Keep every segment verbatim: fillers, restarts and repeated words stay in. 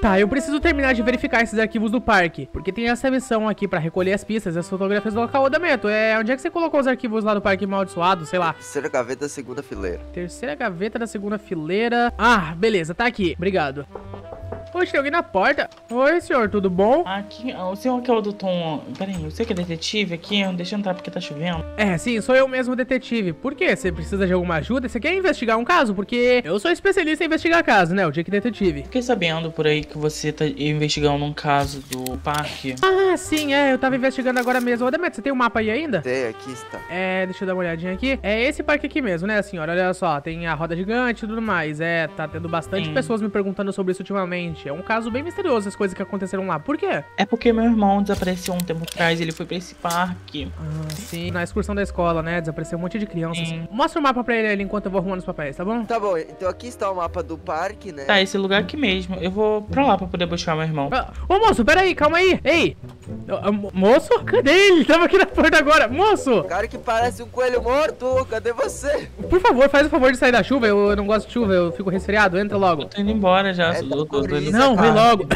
Tá, eu preciso terminar de verificar esses arquivos do parque, porque tem essa missão aqui pra recolher as pistas e as fotografias do local. Ô, Damento, é, onde é que você colocou os arquivos lá do parque amaldiçoado, sei lá? Terceira gaveta da segunda fileira. Terceira gaveta da segunda fileira. Ah, beleza, tá aqui. Obrigado. Oxe, tem alguém na porta. Oi, senhor, tudo bom? Aqui, o senhor que é o do Tom... Peraí, você que é detetive aqui? Deixa eu entrar porque tá chovendo. É, sim, sou eu mesmo, detetive. Por quê? Você precisa de alguma ajuda? Você quer investigar um caso? Porque eu sou especialista em investigar casos, né? O Jake Detetive. Fiquei sabendo por aí que você tá investigando um caso do parque. Ah, sim, é. Eu tava investigando agora mesmo. Ô, Demetrio, você tem um mapa aí ainda? Tem, aqui está. É, deixa eu dar uma olhadinha aqui. É esse parque aqui mesmo, né, senhora? Olha só, tem a roda gigante e tudo mais. É, tá tendo bastante Sim. pessoas me perguntando sobre isso ultimamente. É um caso bem misterioso, as coisas que aconteceram lá. Por quê? É porque meu irmão desapareceu um tempo atrás, ele foi pra esse parque. Ah, sim. Na excursão da escola, né? Desapareceu um monte de crianças. Sim. Mostra o mapa pra ele ali enquanto eu vou arrumando os papéis, tá bom? Tá bom, então aqui está o mapa do parque, né? Tá, esse lugar aqui mesmo. Eu vou pra lá pra poder buscar meu irmão. Ah, ô, moço, peraí, calma aí. Ei! Ah, mo- moço? Cadê ele? Tava aqui na porta agora. Moço! Cara que parece um coelho morto, cadê você? Por favor, faz o favor de sair da chuva. Eu, eu não gosto de chuva, eu fico resfriado. Entra logo. Eu tô indo embora já. É, eu tô- tô- tô indo- Isso, Não, vem cara. logo.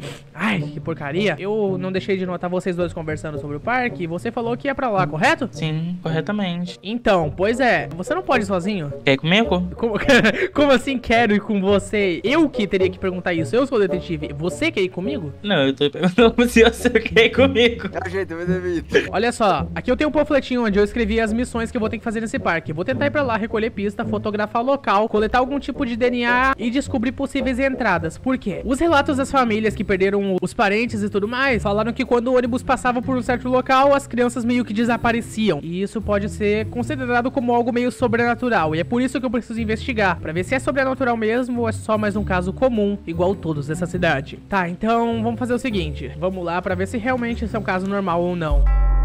Ai, que porcaria. Eu não deixei de notar vocês dois conversando sobre o parque. E você falou que ia pra lá, correto? Sim, corretamente. Então, pois é. Você não pode ir sozinho? Quer ir comigo? Como, como assim quero ir com você? Eu que teria que perguntar isso. Eu sou o detetive. Você quer ir comigo? Não, eu tô perguntando se você quer ir comigo. Dá um jeito, me demite. Olha só, aqui eu tenho um panfletinho onde eu escrevi as missões que eu vou ter que fazer nesse parque. Vou tentar ir pra lá, recolher pista, fotografar o local, coletar algum tipo de D N A e descobrir possíveis entradas. Por quê? Os relatos das famílias que perderam os parentes e tudo mais falaram que quando o ônibus passava por um certo local, as crianças meio que desapareciam. E isso pode ser considerado como algo meio sobrenatural. E é por isso que eu preciso investigar, pra ver se é sobrenatural mesmo ou é só mais um caso comum, igual todos dessa cidade. Tá, então vamos fazer o seguinte. Vamos lá pra ver se realmente isso é um caso normal ou não.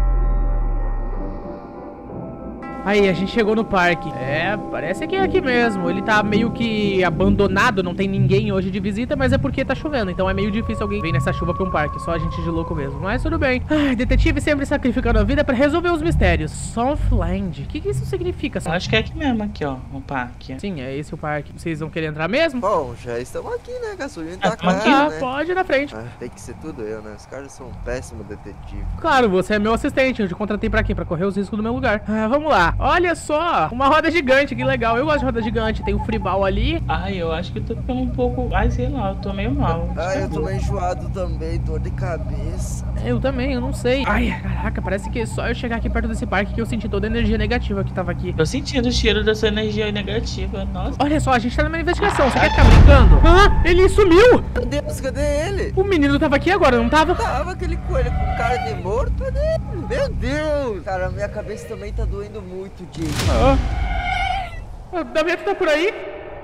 Aí, a gente chegou no parque. É, parece que é aqui mesmo. Ele tá meio que abandonado, não tem ninguém hoje de visita, mas é porque tá chovendo. Então é meio difícil alguém vir nessa chuva pra um parque. Só a gente de louco mesmo. Mas tudo bem. Ai, detetive sempre sacrificando a vida pra resolver os mistérios. Southland. O que que isso significa? Eu acho que é aqui mesmo, aqui, ó, o parque. Sim, é esse o parque. Vocês vão querer entrar mesmo? Bom, já estamos aqui, né? Gasolina Ah, tá tamo aqui, cara, Ah, né? pode ir na frente. Ah, tem que ser tudo eu, né? Os caras são um péssimo detetive. Claro, você é meu assistente. Eu te contratei pra quê? Pra correr os riscos do meu lugar. Ah, vamos lá. Olha só, uma roda gigante, que legal. Eu gosto de roda gigante. Tem o fribal ali. Ai, eu acho que eu tô ficando um pouco... Ai, sei lá, eu tô meio mal. Ah, eu tô meio enjoado também, dor de cabeça. Eu também, eu não sei. Ai, caraca, parece que só eu chegar aqui perto desse parque que eu senti toda a energia negativa que tava aqui. Tô sentindo o cheiro dessa energia negativa, nossa. Olha só, a gente tá numa investigação. Você quer ficar brincando? Ah, ele sumiu! Meu Deus, cadê ele? O menino tava aqui agora, não tava? Tava aquele coelho com cara de morto, cadê ele? Meu Deus! Cara, minha cabeça também tá doendo muito, Jake. Ah. O Damento tá por aí?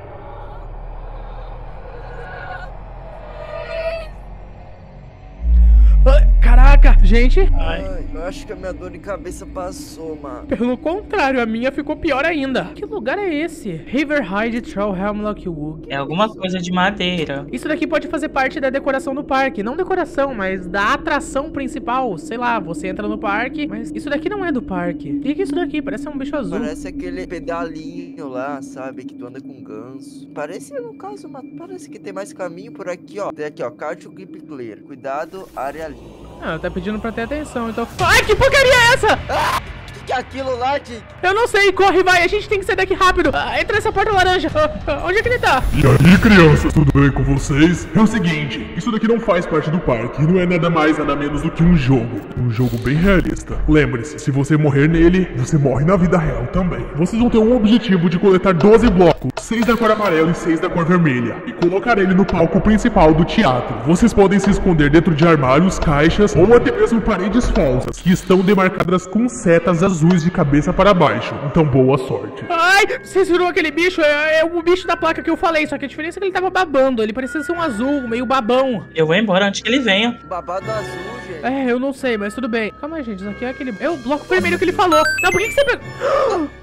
Ah, caraca, gente. Ai. Ai, eu acho que a minha dor de cabeça passou, mano. Pelo contrário, a minha ficou pior ainda. Que lugar é esse? Riverhide Trail Hemlock Wood. É alguma coisa de madeira. Isso daqui pode fazer parte da decoração do parque. Não decoração, mas da atração principal. Sei lá, você entra no parque, mas isso daqui não é do parque. O que é isso daqui? Parece um bicho azul. Parece aquele pedalinho lá, sabe? Que tu anda com ganso. Parece, no caso, mas parece que tem mais caminho por aqui, ó. Tem aqui, ó. Card Grip Clear. Cuidado, área limpa. Ah, tá pedindo pra ter atenção, então... Ai, que porcaria é essa? O que, que é aquilo lá, Jake? Eu não sei, corre, vai, a gente tem que sair daqui rápido. Ah, entra nessa porta laranja. Ah, ah, onde é que ele tá? E aí, crianças, tudo bem com vocês? É o seguinte, isso daqui não faz parte do parque e não é nada mais, nada menos do que um jogo. Um jogo bem realista. Lembre-se, se você morrer nele, você morre na vida real também. Vocês vão ter um objetivo de coletar doze blocos, seis da cor amarela e seis da cor vermelha, e colocar ele no palco principal do teatro. Vocês podem se esconder dentro de armários, caixas ou até mesmo paredes falsas, que estão demarcadas com setas azuis de cabeça para baixo. Então boa sorte. Ai, vocês viram aquele bicho? É, é o bicho da placa que eu falei, só que a diferença é que ele tava babando. Ele parecia ser um azul, meio babão. Eu vou embora antes que ele venha. Babado azul, gente. É, eu não sei, mas tudo bem. Calma aí, gente, isso aqui é aquele... É o bloco vermelho que ele falou. Não, por que que você pegou...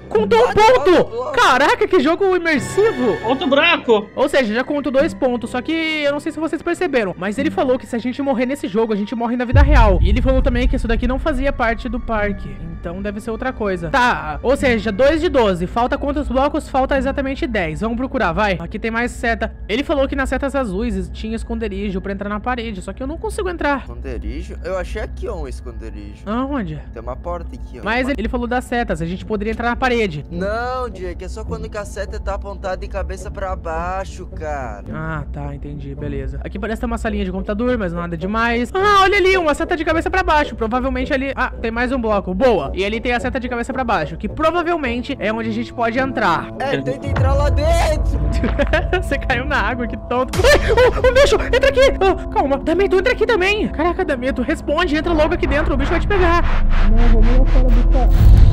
Contou um Bate, bate, ponto! bloco. Caraca, que jogo imersivo! Outro buraco. Ou seja, já conto dois pontos, só que eu não sei se vocês perceberam, mas ele falou que se a gente morrer nesse jogo, a gente morre na vida real. E ele falou também que isso daqui não fazia parte do parque, então deve ser outra coisa. Tá, ou seja, dois de doze. Falta quantos blocos? Falta exatamente dez. Vamos procurar, vai. Aqui tem mais seta. Ele falou que nas setas azuis tinha esconderijo pra entrar na parede, só que eu não consigo entrar. Esconderijo? Eu achei aqui, ó, um esconderijo. Aonde? Tem uma porta aqui, ó. Mas Uma- ele falou das setas, a gente poderia entrar na parede. Não, Jake, é só quando que a seta tá apontada de cabeça pra baixo, cara. Ah, tá, entendi, beleza. Aqui parece ter uma salinha de computador, mas nada demais. Ah, olha ali, uma seta de cabeça pra baixo. Provavelmente ali... Ah, tem mais um bloco, boa. E ali tem a seta de cabeça pra baixo, que provavelmente é onde a gente pode entrar. É, tenta entrar lá dentro. Você caiu na água, que tonto. Ai, o, o bicho, entra aqui. Ah, calma, Dameto, entra aqui também. Caraca, Dameto, responde, entra logo aqui dentro, o bicho vai te pegar. Não, vamos lá fora buscar.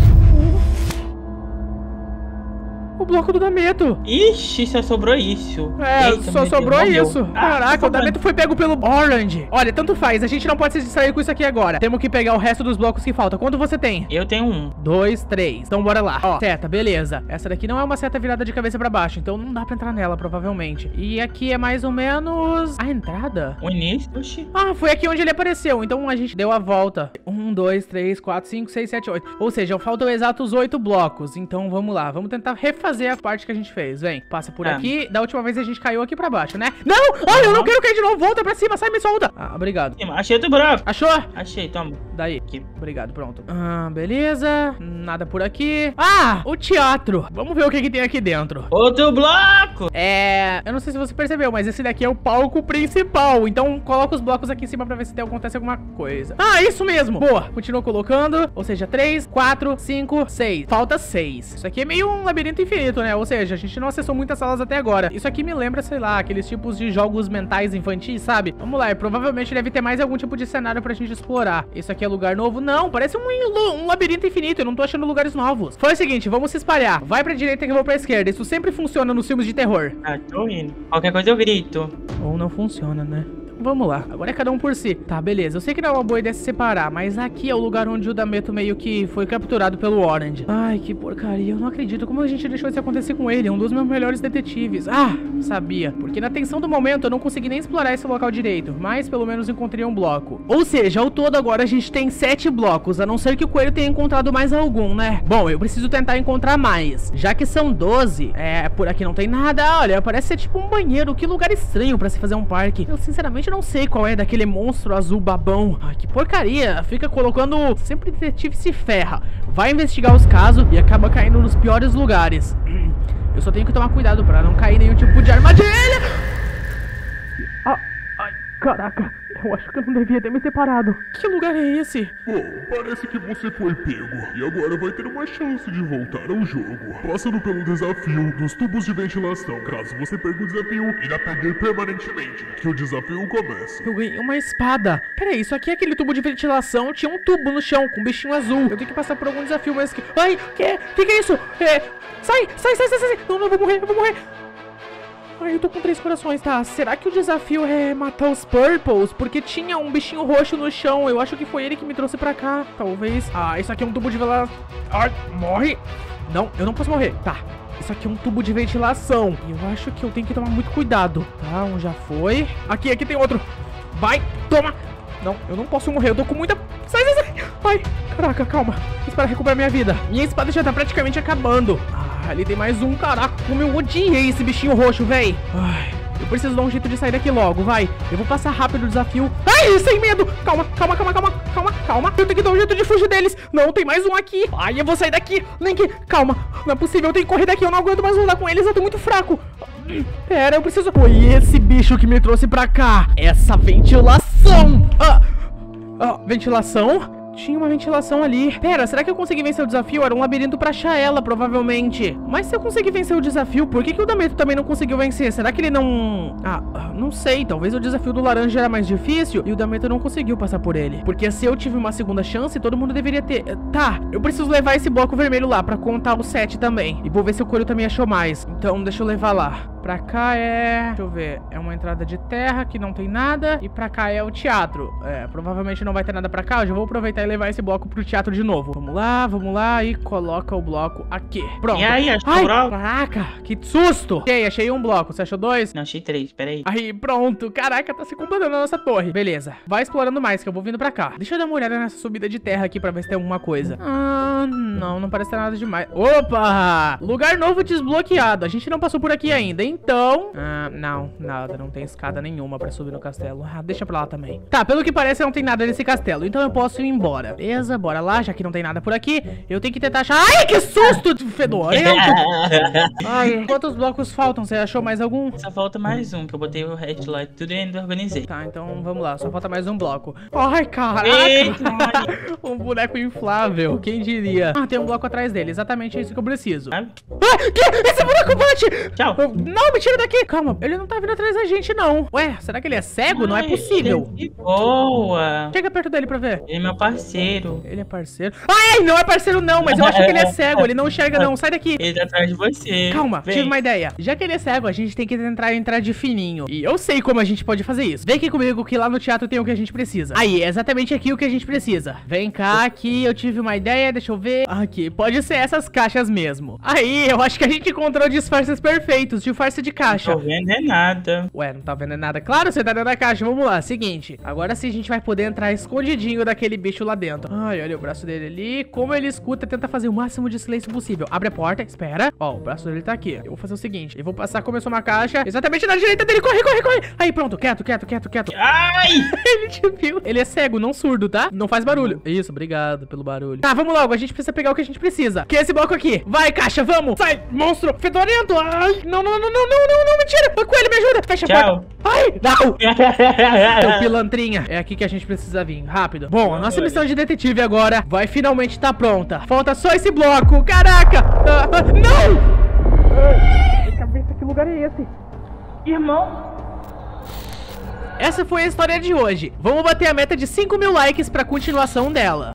O bloco do Dameto. Ixi, só sobrou isso. É, Eita, só meu sobrou Deus, morreu. isso. Ah, Caraca, tá o Dameto foi pego pelo Orange. Olha, tanto faz, a gente não pode se distrair com isso aqui agora. Temos que pegar o resto dos blocos que falta. Quanto você tem? Eu tenho um. Dois, três. Então bora lá. Ó, seta, beleza. Essa daqui não é uma seta virada de cabeça pra baixo, então não dá pra entrar nela, provavelmente. E aqui é mais ou menos a entrada. O início, oxi. Ah, foi aqui onde ele apareceu. Então a gente deu a volta. Um, dois, três, quatro, cinco, seis, sete, oito. Ou seja, faltam exatos oito blocos. Então vamos lá. Vamos tentar refazer a parte que a gente fez. Vem, passa por Ah. aqui. Da última vez a gente caiu aqui pra baixo, né? Não! Ai, eu não quero cair de novo. Volta pra cima. Sai, me solta. Ah, obrigado. Achei outro buraco. Achou? Achei, toma. Daí. Aqui. Obrigado, pronto. Ah, beleza. Nada por aqui. Ah, o teatro. Vamos ver o que que tem aqui dentro. Outro bloco. É... Eu não sei se você percebeu, mas esse daqui é o palco principal. Então coloca os blocos aqui em cima pra ver se tem, acontece alguma coisa. Ah, isso mesmo. Boa. Continua colocando. Ou seja, três, quatro, cinco, seis. Falta seis. Isso aqui é meio um labirinto infinito, né? Ou seja, a gente não acessou muitas salas até agora. Isso aqui me lembra, sei lá, aqueles tipos de jogos mentais infantis, sabe? Vamos lá. E provavelmente deve ter mais algum tipo de cenário pra gente explorar. Isso aqui é lugar novo? Não. Parece um, um labirinto infinito. Eu não tô achando lugares novos. Foi o seguinte, vamos se espalhar. Vai pra direita que eu vou pra esquerda. Isso sempre funciona nos filmes de terror. Ah, tô indo. Qualquer coisa eu grito. Ou não funciona, né? Vamos lá, agora é cada um por si. Tá, beleza, eu sei que não é uma boa ideia se separar, mas aqui é o lugar onde o Dameto meio que foi capturado pelo Orange. Ai, que porcaria, eu não acredito. Como a gente deixou isso acontecer com ele? É um dos meus melhores detetives. Ah, sabia. Porque na tensão do momento eu não consegui nem explorar esse local direito, mas pelo menos encontrei um bloco. Ou seja, ao todo agora a gente tem sete blocos, a não ser que o coelho tenha encontrado mais algum, né? Bom, eu preciso tentar encontrar mais. Já que são doze, é, por aqui não tem nada. Olha, parece ser tipo um banheiro. Que lugar estranho pra se fazer um parque. Eu sinceramente não sei qual é daquele monstro azul babão. Ai, que porcaria. Fica colocando... Sempre detetive se ferra. Vai investigar os casos e acaba caindo nos piores lugares. Eu só tenho que tomar cuidado pra não cair em nenhum tipo de armadilha. Ah, ai, caraca. Eu acho que eu não devia ter me separado. Que lugar é esse? Bom, parece que você foi pego e agora vai ter uma chance de voltar ao jogo, passando pelo desafio dos tubos de ventilação. Caso você perca o desafio, irá perder permanentemente, que o desafio começa. Eu ganhei uma espada. Peraí, isso aqui é aquele tubo de ventilação. Tinha um tubo no chão com um bichinho azul. Eu tenho que passar por algum desafio, mas... que... Ai, que? Que que é isso? É... Sai, sai, sai, sai, sai. Não, não, eu vou morrer, eu vou morrer. Ai, eu tô com três corações, tá? Será que o desafio é matar os Purples? Porque tinha um bichinho roxo no chão. Eu acho que foi ele que me trouxe pra cá. Talvez... Ah, isso aqui é um tubo de vela... Ai, morre. Não, eu não posso morrer. Tá. Isso aqui é um tubo de ventilação. E eu acho que eu tenho que tomar muito cuidado. Tá, um já foi. Aqui, aqui tem outro. Vai, toma. Não, eu não posso morrer. Eu tô com muita... Sai, sai, sai. Ai, caraca, calma. Espera recuperar minha vida. Minha espada já tá praticamente acabando. Ah, ali tem mais um. Caraca, como eu odiei esse bichinho roxo, véi. Ai, eu preciso dar um jeito de sair daqui logo, vai. Eu vou passar rápido o desafio. Ai, sem medo. Calma, calma, calma, calma, calma, calma. Eu tenho que dar um jeito de fugir deles. Não, tem mais um aqui. Ai, eu vou sair daqui. Link, calma. Não é possível, eu tenho que correr daqui. Eu não aguento mais lutar com eles, eu tô muito fraco. Pera, eu preciso... Foi esse bicho que me trouxe pra cá. Essa ventilação. Ah, ah, ventilação? Tinha uma ventilação ali. Pera, será que eu consegui vencer o desafio? Era um labirinto pra achar ela, provavelmente. Mas se eu conseguir vencer o desafio, por que, que o Dameto também não conseguiu vencer? Será que ele não... Ah, não sei. Talvez o desafio do laranja era mais difícil e o Dameto não conseguiu passar por ele. Porque se eu tive uma segunda chance, todo mundo deveria ter... Tá, eu preciso levar esse bloco vermelho lá pra contar o sete também. E vou ver se o coelho também achou mais. Então, deixa eu levar lá. Pra cá é... Deixa eu ver. É uma entrada de terra que não tem nada. E pra cá é o teatro. É, provavelmente não vai ter nada pra cá. Eu já vou aproveitar e levar esse bloco pro teatro de novo. Vamos lá, vamos lá. E coloca o bloco aqui. Pronto. E aí, achou Ai, o bloco? caraca, que susto. Achei, achei um bloco. Você achou dois? Não, achei três, peraí. Aí, pronto. Caraca, tá se completando a nossa torre. Beleza. Vai explorando mais, que eu vou vindo pra cá. Deixa eu dar uma olhada nessa subida de terra aqui pra ver se tem alguma coisa. Ah, não, não parece ter nada demais. Opa! Lugar novo desbloqueado. A gente não passou por aqui ainda, então... Ah, não, nada. Não tem escada nenhuma pra subir no castelo. Ah, deixa pra lá também. Tá, pelo que parece não tem nada nesse castelo, então eu posso ir embora. Beleza, bora lá, já que não tem nada por aqui. Eu tenho que tentar achar... Ai, que susto! Fedorento! Ai, quantos blocos faltam? Você achou mais algum? Só falta mais um, que eu botei o headlight tudo e ainda organizei. Tá, então vamos lá. Só falta mais um bloco. Ai, caraca! Eita, Um boneco inflável, quem diria? Ah, tem um bloco atrás dele, exatamente isso que eu preciso. sabe? Ah, que? Esse boneco bate! Tchau. Não, me tira daqui! Calma, ele não tá vindo atrás da gente, não. Ué, será que ele é cego? Não é Ai, possível. Que boa. Chega perto dele pra ver. Ele é meu parceiro. Ele é parceiro. Ai, não é parceiro não, mas eu acho que ele é cego. Ele não enxerga não, sai daqui. Ele tá atrás de você. Calma, Vem. tive uma ideia. Já que ele é cego, a gente tem que tentar entrar de fininho. E eu sei como a gente pode fazer isso. Vem aqui comigo que lá no teatro tem o que a gente precisa. Aí, é exatamente aqui o que a gente precisa. Vem cá, aqui eu tive uma ideia, deixa eu ver. Aqui, pode ser essas caixas mesmo. Aí, eu acho que a gente encontrou disfarces perfeitos, disfarce de caixa. Não tô vendo é nada. Ué, não tá vendo nada? Claro, você tá dentro da caixa. Vamos lá, seguinte. Agora sim a gente vai poder entrar escondidinho daquele bicho lá dentro. Ai, olha o braço dele ali. Como ele escuta, tenta fazer o máximo de silêncio possível. Abre a porta, espera. Ó, o braço dele tá aqui. Eu vou fazer o seguinte. Eu vou passar, começou uma caixa exatamente na direita dele. Corre, corre, corre. Aí, pronto. Quieto, quieto, quieto, quieto. Ai! Ele te viu. Ele é cego, não surdo, tá? Não faz barulho. Isso, obrigado pelo barulho. Tá, vamos logo. A gente precisa pegar o que a gente precisa. Que é esse bloco aqui. Vai, caixa, vamos. Sai, monstro. Fedorento. Ai, não, não, não, não, não, não, não, mentira. Coelho, me ajuda. Fecha a Tchau. porta. Ai, não. Seu pilantrinha. É aqui que a gente precisa vir. Rápido. Bom, a nossa missão de detetive agora vai finalmente estar pronta. Falta só esse bloco. Caraca. Ah, ah, não. Ai, cabeça, que lugar é esse? Irmão. Essa foi a história de hoje. Vamos bater a meta de cinco mil likes pra continuação dela.